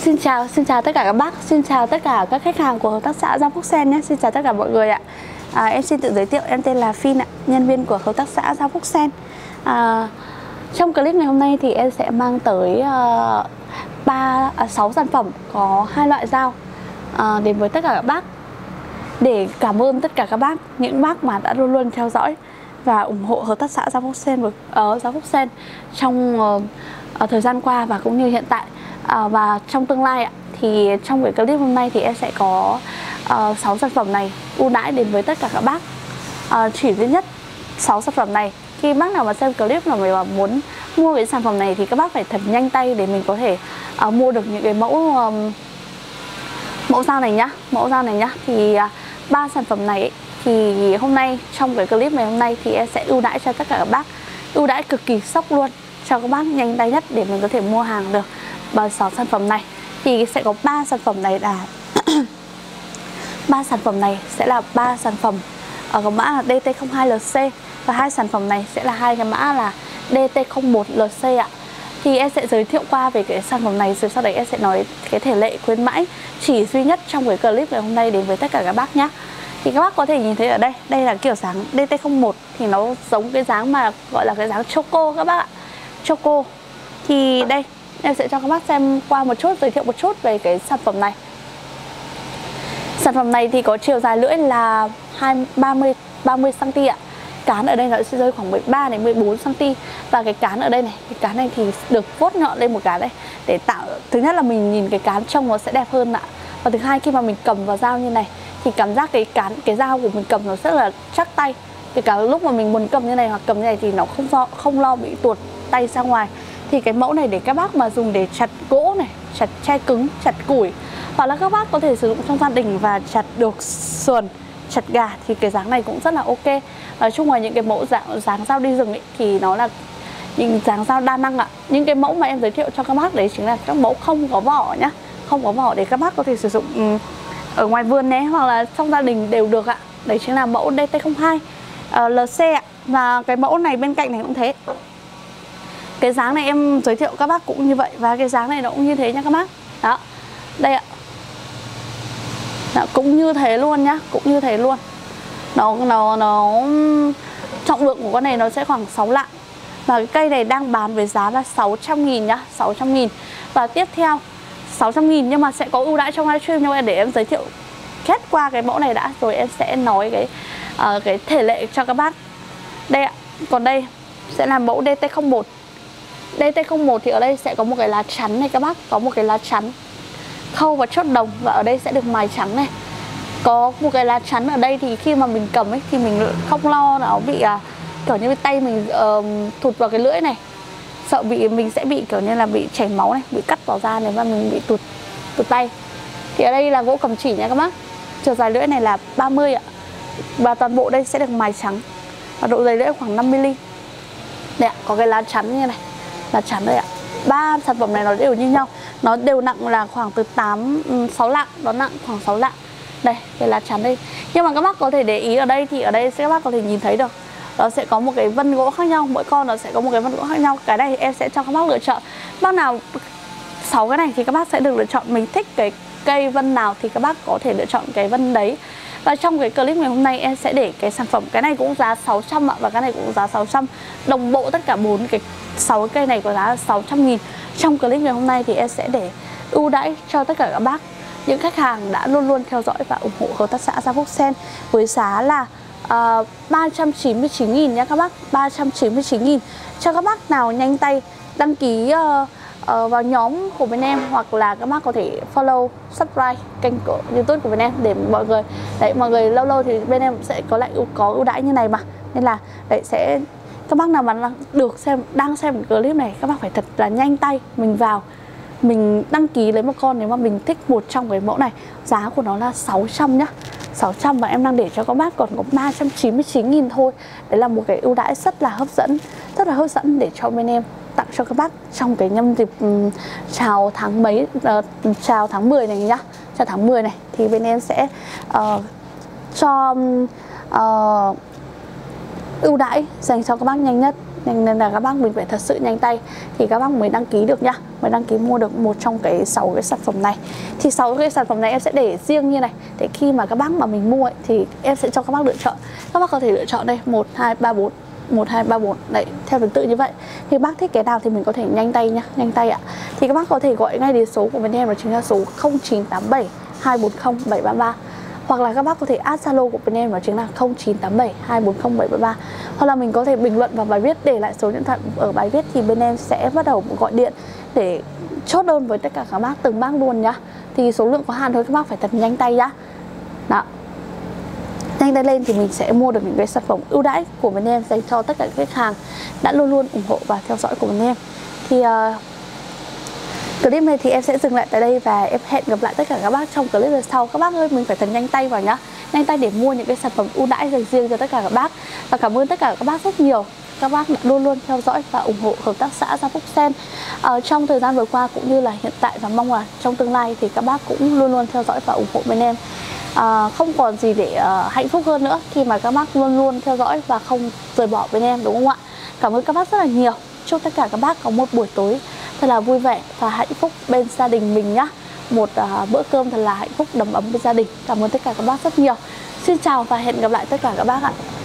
Xin chào tất cả các bác, xin chào tất cả các khách hàng của hợp tác xã Giao Phúc Sen nhé. Xin chào tất cả mọi người ạ. Em xin tự giới thiệu, em tên là Phin ạ, nhân viên của hợp tác xã Giao Phúc Sen. Trong clip ngày hôm nay thì em sẽ mang tới 6 sản phẩm có 2 loại dao đến với tất cả các bác, để cảm ơn tất cả các bác, những bác mà đã luôn luôn theo dõi và ủng hộ hợp tác xã Giao Phúc Sen trong thời gian qua và cũng như hiện tại. Và trong tương lai ạ, thì trong cái clip hôm nay thì em sẽ có 6 sản phẩm này ưu đãi đến với tất cả các bác. Chỉ duy nhất 6 sản phẩm này, khi bác nào mà xem clip nào mà muốn mua cái sản phẩm này thì các bác phải thật nhanh tay để mình có thể mua được những cái mẫu dao này nhá. Thì 3 sản phẩm này ấy, thì hôm nay trong cái clip này hôm nay thì em sẽ ưu đãi cho tất cả các bác, ưu đãi cực kỳ sốc luôn cho các bác nhanh tay nhất để mình có thể mua hàng được. Và 6 sản phẩm này thì sẽ có 3 sản phẩm này là 3 sản phẩm này sẽ là 3 sản phẩm có mã là DT02LC, và 2 sản phẩm này sẽ là 2 cái mã là DT01LC ạ. Thì em sẽ giới thiệu qua về cái sản phẩm này, rồi sau đấy em sẽ nói cái thể lệ khuyến mãi chỉ duy nhất trong cái clip ngày hôm nay đến với tất cả các bác nhé. Thì các bác có thể nhìn thấy ở đây, đây là kiểu dáng DT01 thì nó giống cái dáng mà gọi là cái dáng choco các bác ạ, choco. Thì đây em sẽ cho các bác xem qua một chút, giới thiệu một chút về cái sản phẩm này. Sản phẩm này thì có chiều dài lưỡi là 30 cm ạ. Cán ở đây nó sẽ rơi khoảng 13 đến 14 cm. Và cái cán ở đây này, cái cán này thì được vuốt nhọn lên một cái đây để tạo, thứ nhất là mình nhìn cái cán trông nó sẽ đẹp hơn ạ. Và thứ hai, khi mà mình cầm vào dao như này thì cảm giác cái dao của mình cầm nó rất là chắc tay. Kể cả lúc mà mình muốn cầm như này hoặc cầm như này thì nó không lo bị tuột tay ra ngoài. Thì cái mẫu này để các bác mà dùng để chặt gỗ này, chặt tre cứng, chặt củi, hoặc là các bác có thể sử dụng trong gia đình và chặt được sườn, chặt gà thì cái dáng này cũng rất là ok. Nói chung là những cái mẫu dáng dao đi rừng ấy, thì nó là những dáng dao đa năng ạ. Những cái mẫu mà em giới thiệu cho các bác đấy chính là các mẫu không có vỏ nhá, không có vỏ để các bác có thể sử dụng ở ngoài vườn né hoặc là trong gia đình đều được ạ. Đấy chính là mẫu DT02 LC ạ. Và cái mẫu này bên cạnh này cũng thế. Cái dáng này em giới thiệu các bác cũng như vậy, và cái dáng này nó cũng như thế nha các bác. Đó, đây ạ. Đó, cũng như thế luôn nhá, cũng như thế luôn. Nó trọng lượng của con này nó sẽ khoảng 6 lạng. Và cái cây này đang bán với giá là 600.000 nhá, 600.000. Và tiếp theo 600.000 nhưng mà sẽ có ưu đãi trong livestream, nhưng mà để em giới thiệu hết qua cái mẫu này đã, rồi em sẽ nói cái thể lệ cho các bác. Đây ạ, còn đây sẽ là mẫu DT01. DT01 thì ở đây sẽ có một cái lá chắn này các bác, có một cái lá chắn khâu và chốt đồng, và ở đây sẽ được mài trắng này. Có một cái lá chắn ở đây thì khi mà mình cầm ấy thì mình không lo nó bị kiểu như tay mình thụt vào cái lưỡi này, sợ mình sẽ bị kiểu như là bị chảy máu này, bị cắt vào da này, và mình bị tụt tay. Thì ở đây là gỗ cầm chỉ nha các bác. Chiều dài lưỡi này là 30 ạ. Và toàn bộ đây sẽ được mài trắng, và độ dày lưỡi khoảng 5mm. Đây ạ, có cái lá chắn như này, lá chắn đây ạ. 3 sản phẩm này nó đều như nhau, nó đều nặng là khoảng từ 6 lạng, nó nặng khoảng 6 lạng. Đây, cái lá chắn đây. Nhưng mà các bác có thể để ý ở đây thì ở đây các bác có thể nhìn thấy được, nó sẽ có một cái vân gỗ khác nhau, mỗi con nó sẽ có một cái vân gỗ khác nhau. Cái này em sẽ cho các bác lựa chọn. Bác nào 6 cái này thì các bác sẽ được lựa chọn, mình thích cái cây vân nào thì các bác có thể lựa chọn cái vân đấy. Và trong cái clip ngày hôm nay em sẽ để cái sản phẩm, cái này cũng giá 600 ạ, và cái này cũng giá 600. Đồng bộ tất cả 4 cái 6 cây này có giá là 600.000. Trong clip ngày hôm nay thì em sẽ để ưu đãi cho tất cả các bác, những khách hàng đã luôn luôn theo dõi và ủng hộ hợp tác xã Giao Phúc Sen với giá là 399.000 nha các bác, 399.000. Cho các bác nào nhanh tay đăng ký vào nhóm của bên em, hoặc là các bác có thể follow, subscribe kênh của YouTube của bên em để mọi người lâu lâu thì bên em sẽ có ưu đãi như này mà. Nên là sẽ các bác nào mà đang xem clip này, các bác phải thật là nhanh tay, mình vào mình đăng ký lấy một con nếu mà mình thích một trong cái mẫu này. Giá của nó là 600 nhá, 600, và em đang để cho các bác còn có 399.000 thôi. Đấy là một cái ưu đãi rất là hấp dẫn để cho bên em tặng cho các bác trong cái nhân dịp chào tháng 10 này nhá. Chào tháng 10 này thì bên em sẽ cho ưu đãi dành cho các bác nhanh nhất nên là các bác mình phải thật sự nhanh tay thì các bác mới đăng ký được nhá, mới đăng ký mua được một trong cái 6 cái sản phẩm này. Thì 6 cái sản phẩm này em sẽ để riêng như này, để khi mà các bác mà mình mua ấy, thì em sẽ cho các bác lựa chọn. Các bác có thể lựa chọn đây 1 2 3 4, 1 2 3 4 đấy, theo thứ tự như vậy. Thì bác thích cái nào thì mình có thể nhanh tay nhá, nhanh tay ạ. Thì các bác có thể gọi ngay đến số của bên em, đó chính là số 0987 240 733. Hoặc là các bác có thể add Zalo của bên em, đó chính là 0987 240 733. Hoặc là mình có thể bình luận vào bài viết, để lại số điện thoại ở bài viết, thì bên em sẽ bắt đầu gọi điện để chốt đơn với tất cả các bác, từng bác luôn nhá. Thì số lượng có hạn thôi, các bác phải thật nhanh tay nhá. Đó, nhanh tay lên thì mình sẽ mua được những cái sản phẩm ưu đãi của bên em dành cho tất cả các khách hàng đã luôn luôn ủng hộ và theo dõi của bên em. Thì clip này thì em sẽ dừng lại tại đây và em hẹn gặp lại tất cả các bác trong clip lần sau. Các bác ơi, mình phải thật nhanh tay vào nhá, nhanh tay để mua những cái sản phẩm ưu đãi dành riêng cho tất cả các bác. Và cảm ơn tất cả các bác rất nhiều, các bác đã luôn luôn theo dõi và ủng hộ hợp tác xã Gia Phúc Sen trong thời gian vừa qua cũng như là hiện tại, và mong là trong tương lai thì các bác cũng luôn luôn theo dõi và ủng hộ bên em. Không còn gì để hạnh phúc hơn nữa khi mà các bác luôn luôn theo dõi và không rời bỏ bên em, đúng không ạ? Cảm ơn các bác rất là nhiều. Chúc tất cả các bác có một buổi tối thật là vui vẻ và hạnh phúc bên gia đình mình nhá. Một bữa cơm thật là hạnh phúc đầm ấm bên gia đình. Cảm ơn tất cả các bác rất nhiều. Xin chào và hẹn gặp lại tất cả các bác ạ.